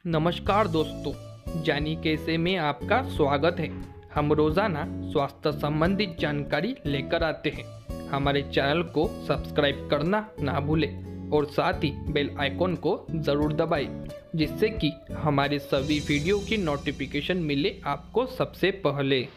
नमस्कार दोस्तों, जानी कैसे में आपका स्वागत है। हम रोज़ाना स्वास्थ्य संबंधित जानकारी लेकर आते हैं। हमारे चैनल को सब्सक्राइब करना ना भूलें और साथ ही बेल आइकॉन को ज़रूर दबाएं, जिससे कि हमारे सभी वीडियो की नोटिफिकेशन मिले आपको सबसे पहले।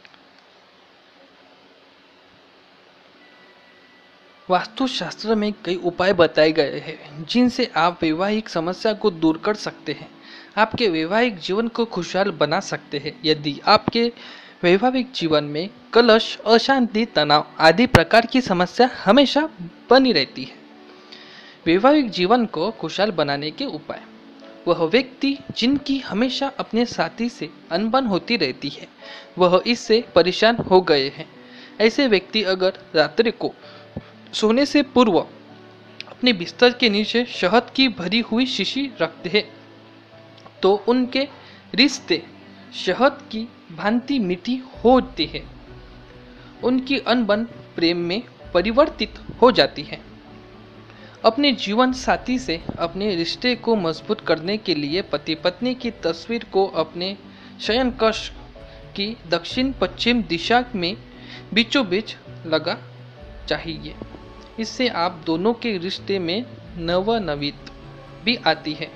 वास्तुशास्त्र में कई उपाय बताए गए हैं जिनसे आप वैवाहिक समस्या को दूर कर सकते हैं, आपके वैवाहिक जीवन को खुशहाल बना सकते हैं। यदि आपके वैवाहिक जीवन में कलश, अशांति, तनाव आदि प्रकार की समस्या हमेशा बनी रहती है। वैवाहिक जीवन को खुशहाल बनाने के उपाय। वह व्यक्ति जिनकी हमेशा अपने साथी से अनबन होती रहती है, वह इससे परेशान हो गए हैं। ऐसे व्यक्ति अगर रात्रि को सोने से पूर्व अपने बिस्तर के नीचे शहद की भरी हुई शीशी रखते हैं तो उनके रिश्ते शहद की भांति मीठी होती है। उनकी अनबन प्रेम में परिवर्तित हो जाती है। अपने जीवन साथी से अपने रिश्ते को मजबूत करने के लिए पति पत्नी की तस्वीर को अपने शयन कक्ष की दक्षिण पश्चिम दिशा में बीचों बीच लगा चाहिए। इससे आप दोनों के रिश्ते में नवनवीत भी आती है।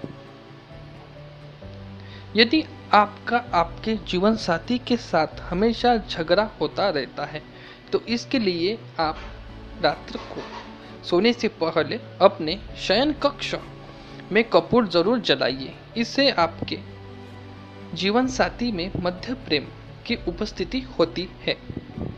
यदि आपका आपके जीवन साथी के साथ हमेशा झगड़ा होता रहता है तो इसके लिए आप रात को सोने से पहले अपने शयन कक्ष में कपूर जरूर जलाइए। इससे आपके जीवन साथी में मध्य प्रेम की उपस्थिति होती है।